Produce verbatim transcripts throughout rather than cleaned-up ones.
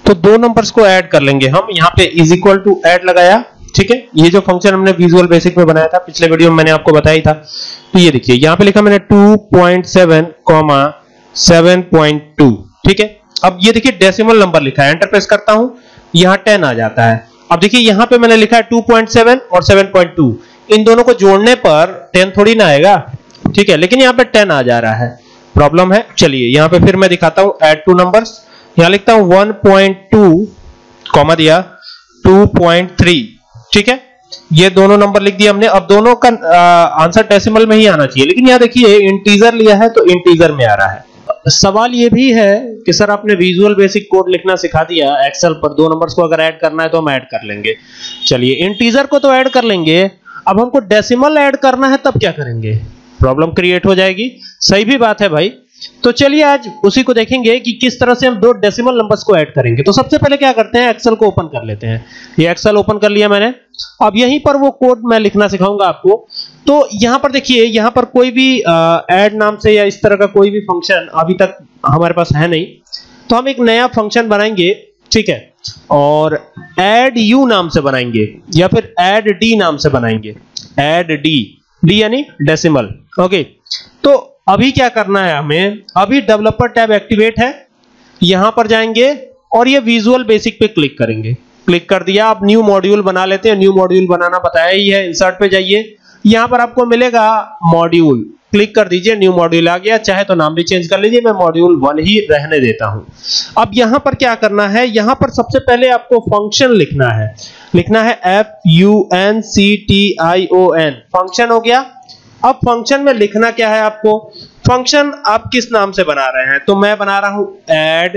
तो दो नंबर्स को ऐड कर लेंगे हम। यहाँ पे इज इक्वल टू ऐड लगाया, ठीक है। ये जो फंक्शन हमने विजुअल बेसिक में बनाया था, पिछले वीडियो में मैंने आपको बताया था। तो ये देखिए यहाँ पे लिखा मैंने two point seven comma seven point two, ठीक है। अब ये देखिए डेसिमल नंबर लिखा है, एंटर प्रेस करता हूं, यहाँ टेन आ जाता है। अब देखिए यहाँ पे मैंने लिखा है टू पॉइंट सेवन और सेवन पॉइंट टू, इन दोनों को जोड़ने पर टेन थोड़ी ना आएगा, ठीक है, लेकिन यहाँ पे टेन आ जा रहा है, प्रॉब्लम है। चलिए यहाँ पे फिर मैं दिखाता हूं, ऐड टू नंबर्स, यहाँ लिखता हूं वन पॉइंट टू कॉमा दिया टू पॉइंट थ्री, ठीक है। ये दोनों नंबर लिख दिए हमने। अब दोनों का आंसर डेसिमल में ही आना चाहिए, लेकिन यहाँ देखिए इंटीजर लिया है तो इंटीजर में आ रहा है। सवाल ये भी है कि सर आपने विजुअल बेसिक कोड लिखना सिखा दिया एक्सेल पर, दो नंबर्स को अगर ऐड करना है तो हम ऐड कर लेंगे। चलिए इंटीजर को तो ऐड कर लेंगे, अब हमको डेसिमल ऐड करना है तब क्या करेंगे, प्रॉब्लम क्रिएट हो जाएगी। सही भी बात है भाई। तो चलिए आज उसी को देखेंगे कि किस तरह से हम दो डेसिमल नंबर्स को ऐड करेंगे। तो सबसे पहले क्या करते हैं, एक्सेल को ओपन कर लेते हैं। ये एक्सेल ओपन कर लिया मैंने। अब यहीं पर वो कोड मैं लिखना सिखाऊंगा आपको। तो यहां पर देखिए, यहां पर कोई भी ऐड नाम से या इस तरह का कोई भी फंक्शन अभी तक हमारे पास है नहीं, तो हम एक नया फंक्शन बनाएंगे, ठीक है, और ऐड यू नाम से बनाएंगे या फिर ऐड डी नाम से बनाएंगे। ऐड डी, डी यानी डेसिमल, ओके। तो अभी क्या करना है हमें, अभी डेवलपर टैब एक्टिवेट है, यहां पर जाएंगे और ये विजुअल बेसिक पे क्लिक करेंगे। क्लिक कर दिया, अब न्यू मॉड्यूल बना लेते हैं। न्यू मॉड्यूल बनाना बताया ही है, इंसर्ट पे जाइए, यहां पर आपको मिलेगा मॉड्यूल, क्लिक कर दीजिए, न्यू मॉड्यूल आ गया। चाहे तो नाम भी चेंज कर लीजिए, मैं मॉड्यूल वन ही रहने देता हूं। अब यहां पर क्या करना है, यहां पर सबसे पहले आपको फंक्शन लिखना है। लिखना है F U N C T I O N, function हो गया। अब फंक्शन में लिखना क्या है आपको, फंक्शन आप किस नाम से बना रहे हैं, तो मैं बना रहा हूं ऐड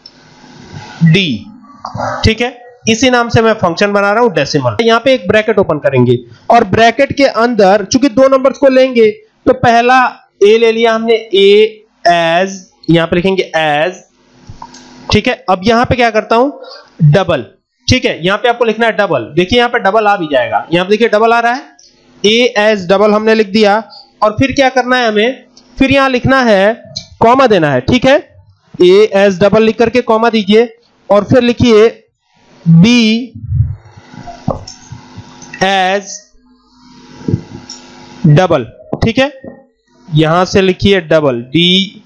डी, ठीक है, इसी नाम से मैं फंक्शन बना रहा हूं डेसिमल। यहां पे एक ब्रैकेट ओपन करेंगे और ब्रैकेट के अंदर चूंकि दो नंबर्स को लेंगे तो पहला ए ले लिया हमने, ए एज, यहां पे लिखेंगे एज, ठीक है। अब यहां पे क्या करता हूं, डबल, ठीक है, यहां पे आपको लिखना है डबल। देखिए यहां पे डबल आ भी जाएगा, यहां पे देखिए डबल आ रहा है, ए एज डबल हमने लिख दिया। और फिर क्या करना है हमें, फिर यहां लिखना है, कॉमा देना है, ठीक है, ए एज डबल लिख करके कॉमा दीजिए और फिर लिखिए बी एज डबल, ठीक है, यहां से लिखिए double, D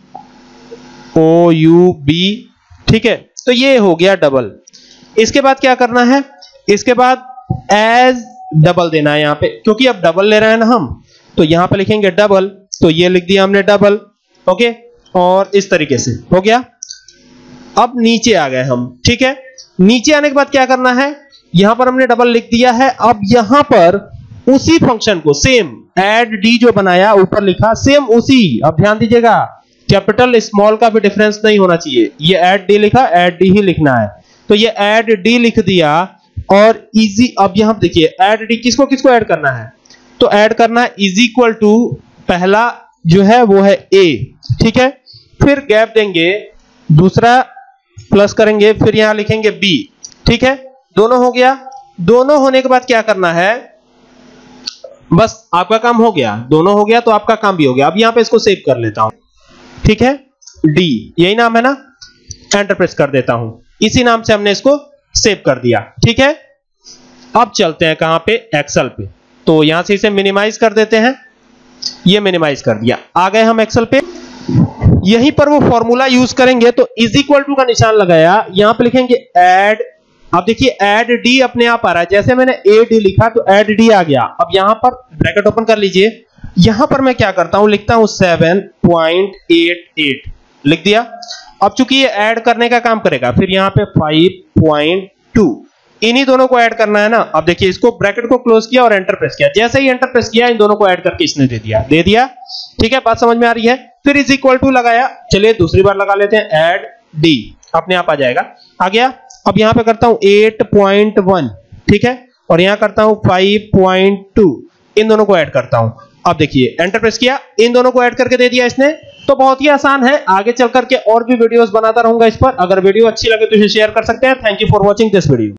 O U B, ठीक है। तो ये हो गया डबल। इसके बाद क्या करना है, इसके बाद एज डबल देना है यहां पे, क्योंकि अब डबल ले रहे हैं ना हम, तो यहां पे लिखेंगे डबल, तो ये लिख दिया हमने डबल, ओके। और इस तरीके से हो गया। अब नीचे आ गए हम, ठीक है। नीचे आने के बाद क्या करना है, यहां पर हमने डबल लिख दिया है। अब यहां पर उसी फंक्शन को सेम ऐड डी जो बनाया ऊपर लिखा, सेम उसी, अब ध्यान दीजिएगा कैपिटल स्मॉल का भी डिफरेंस नहीं होना चाहिए। ये ऐड डी लिखा, ऐड डी ही लिखना है, तो ये ऐड डी लिख दिया और इजी। अब यहां देखिए ऐड डी किसको किसको ऐड करना है, तो ऐड करना है इज इक्वल टू, पहला जो है वो है ए, ठीक है, फिर गैप देंगे, दूसरा प्लस करेंगे, फिर यहां लिखेंगे बी, ठीक है। दोनों हो गया। दोनों होने के बाद क्या करना है, बस आपका काम हो गया, दोनों हो गया तो आपका काम भी हो गया। अब यहां पे इसको सेव कर लेता हूं, ठीक है, डी यही नाम है ना, एंटर प्रेस कर देता हूं, इसी नाम से हमने इसको सेव कर दिया, ठीक है। अब चलते हैं कहां पे, एक्सेल पे। तो यहां से इसे मिनिमाइज कर देते हैं, ये मिनिमाइज कर दिया, आ गए हम एक्सेल पे। यहीं पर वो फॉर्मूला यूज करेंगे, तो इज इक्वल टू का निशान लगाया, यहां पे लिखेंगे ऐड। अब देखिए ऐड डी अपने आप आ रहा है, जैसे मैंने ए डी लिखा तो ऐड डी आ गया। अब यहां पर ब्रैकेट ओपन कर लीजिए, यहां पर मैं क्या करता हूं, लिखता हूं सेवन पॉइंट एट एट, लिख दिया। अब चूंकि ये ऐड करने का काम करेगा, फिर यहां पे फाइव पॉइंट टू, इन्हीं दोनों को ऐड करना है ना। अब देखिए इसको ब्रैकेट को क्लोज किया और एंटर प्रेस किया, जैसे ही एंटर प्रेस किया इन दोनों को ऐड करके इसने दे दिया, दे दिया, ठीक है, बात समझ में आ रही है। फिर इज इक्वल टू लगाया, चलिए दूसरी बार लगा लेते हैं, ऐड डी, अपने आप आ जाएगा, आ गया। अब यहां पे करता हूं एट पॉइंट वन, ठीक है, और यहां करता हूं फाइव पॉइंट टू, इन दोनों को ऐड करता हूं। अब देखिए एंटर प्रेस किया, इन दोनों को ऐड करके दे दिया इसने। तो बहुत ही आसान है, आगे चल करके और भी वीडियोस बनाता रहूंगा इस पर। अगर वीडियो अच्छी लगे तो इसे शेयर कर सकते हैं। Thank you for watching this video.